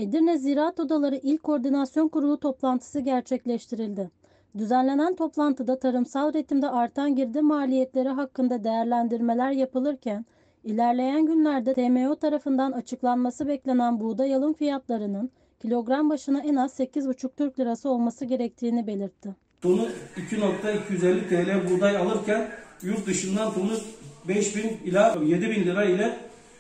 Edirne Ziraat Odaları İl Koordinasyon Kurulu toplantısı gerçekleştirildi. Düzenlenen toplantıda tarımsal üretimde artan girdi maliyetleri hakkında değerlendirmeler yapılırken, ilerleyen günlerde TMO tarafından açıklanması beklenen buğday alım fiyatlarının kilogram başına en az 8,5 Türk Lirası olması gerektiğini belirtti. Tonu 2.250 TL buğday alırken yurt dışından tonu 5.000 ila 7.000 lira ile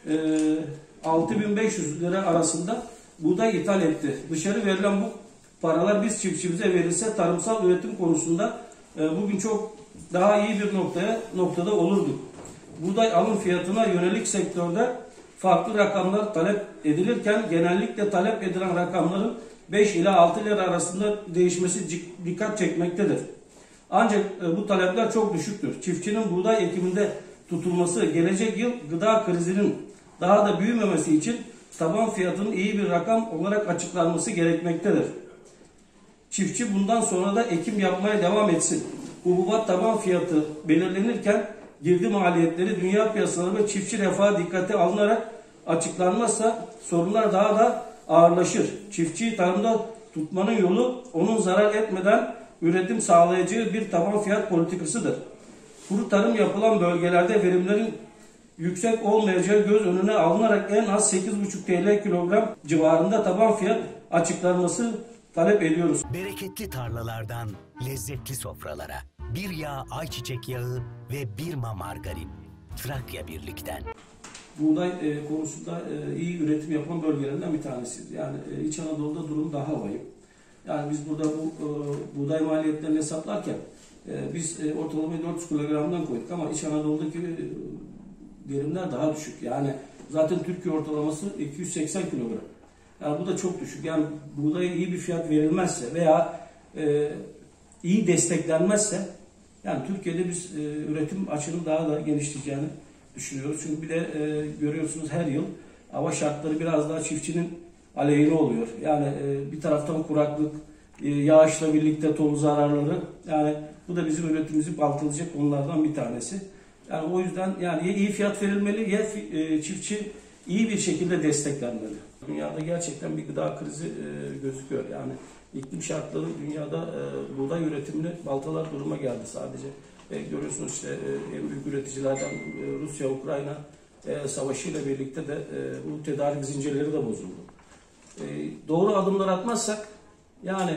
6.500 lira arasında buğday ithal etti. Dışarı verilen bu paralar biz çiftçimize verilse tarımsal üretim konusunda bugün çok daha iyi bir noktada olurduk. Buğday alım fiyatına yönelik sektörde farklı rakamlar talep edilirken genellikle talep edilen rakamların 5 ila 6 lira arasında değişmesi dikkat çekmektedir. Ancak bu talepler çok düşüktür. Çiftçinin buğday ekiminde tutulması gelecek yıl gıda krizinin daha da büyümemesi için taban fiyatının iyi bir rakam olarak açıklanması gerekmektedir. Çiftçi bundan sonra da ekim yapmaya devam etsin. Hububat taban fiyatı belirlenirken girdi maliyetleri, dünya piyasaları ve çiftçi refahı dikkate alınarak açıklanmazsa sorunlar daha da ağırlaşır. Çiftçiyi tarımda tutmanın yolu onun zarar etmeden üretim sağlayacağı bir taban fiyat politikasıdır. Kuru tarım yapılan bölgelerde verimlerin yüksek olmayacağı göz önüne alınarak en az 8,5 TL kilogram civarında taban fiyat açıklanması talep ediyoruz. Bereketli tarlalardan lezzetli sofralara, bir yağ ayçiçek yağı ve bir margarin. Trakya Birlik'ten. Buğday konusunda iyi üretim yapan bölgelerden bir tanesidir. Yani İç Anadolu'da durum daha vahim. Yani biz burada bu buğday maliyetlerini hesaplarken biz ortalamayı 400 kilogramdan koyduk ama İç Anadolu'daki verimler daha düşük. Yani zaten Türkiye ortalaması 280 kilogram. Yani bu da çok düşük. Yani buğdaya iyi bir fiyat verilmezse veya iyi desteklenmezse yani Türkiye'de biz üretim açığının daha da genişleyeceğini düşünüyoruz. Çünkü bir de görüyorsunuz her yıl hava şartları biraz daha çiftçinin aleyhine oluyor. Yani bir taraftan kuraklık, yağışla birlikte tohum zararları. Yani bu da bizim üretimimizi baltalayacak konulardan bir tanesi. Yani o yüzden yani ya iyi fiyat verilmeli ya çiftçi iyi bir şekilde desteklenmeli. Dünyada gerçekten bir gıda krizi gözüküyor. Yani iklim şartları dünyada buğday üretimini baltalar duruma geldi sadece. Görüyorsunuz işte en büyük üreticilerden Rusya-Ukrayna savaşıyla birlikte de bu tedarik zincirleri de bozuldu. Doğru adımlar atmazsak yani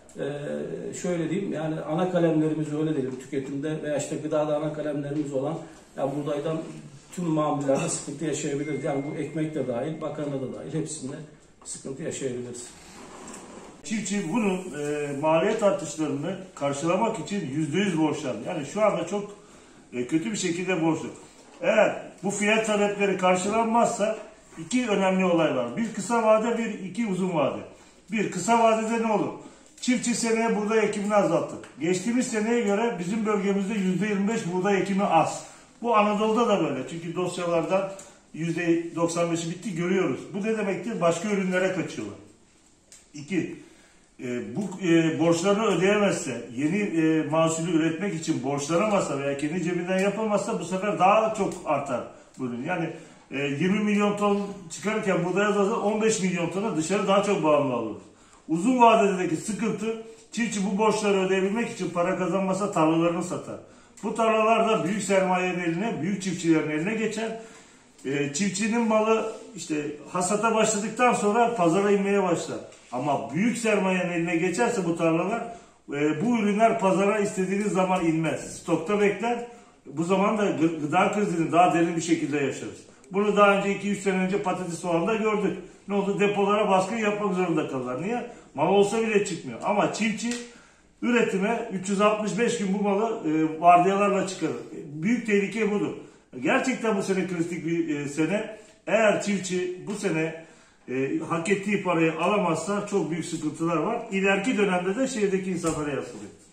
şöyle diyeyim yani ana kalemlerimiz öyle diyelim tüketimde veya işte gıdada ana kalemlerimiz olan ya buğdaydan tüm mamullerde sıkıntı yaşayabiliriz. Yani bu ekmek de dahil, makarna da dahil hepsinde sıkıntı yaşayabiliriz. Çiftçi bunun maliyet artışlarını karşılamak için %100 borçlandı. Yani şu anda çok kötü bir şekilde borçlu. Eğer bu fiyat talepleri karşılanmazsa iki önemli olay var. Bir kısa vade, iki uzun vade. Bir kısa vadede ne olur? Çiftçi seneye buğday ekimini azalttı. Geçtiğimiz seneye göre bizim bölgemizde %25 buğday ekimi az. Bu Anadolu'da da böyle. Çünkü dosyalardan %95'i bitti görüyoruz. Bu ne demektir? Başka ürünlere kaçıyorlar. İki, bu borçlarını ödeyemezse, yeni mahsulü üretmek için borçlanamazsa veya kendi cebinden yapamazsa bu sefer daha çok artar bu ürün. Yani 20 milyon ton çıkarırken buğday azalsa 15 milyon tona dışarı daha çok bağımlı oluruz. Uzun vadedeki sıkıntı çiftçi bu borçları ödeyebilmek için para kazanmasa tarlalarını satar. Bu tarlalar da büyük sermayenin eline, büyük çiftçilerin eline geçer. Çiftçinin malı işte hasata başladıktan sonra pazara inmeye başlar. Ama büyük sermayenin eline geçerse bu tarlalar, bu ürünler pazara istediğiniz zaman inmez. Stokta bekler. Bu zaman da gıda krizini daha derin bir şekilde yaşarız. Bunu daha önce 2-3 sene önce patates soğanda gördük. Ne oldu? Depolara baskın yapmak zorunda kalırlar. Niye? Mal olsa bile çıkmıyor. Ama çiftçi üretime 365 gün bu malı vardiyalarla çıkarır. Büyük tehlike budur. Gerçekten bu sene kritik bir sene. Eğer çiftçi bu sene hak ettiği parayı alamazsa çok büyük sıkıntılar var. İleriki dönemde de şehirdeki insanlara yansılıyor.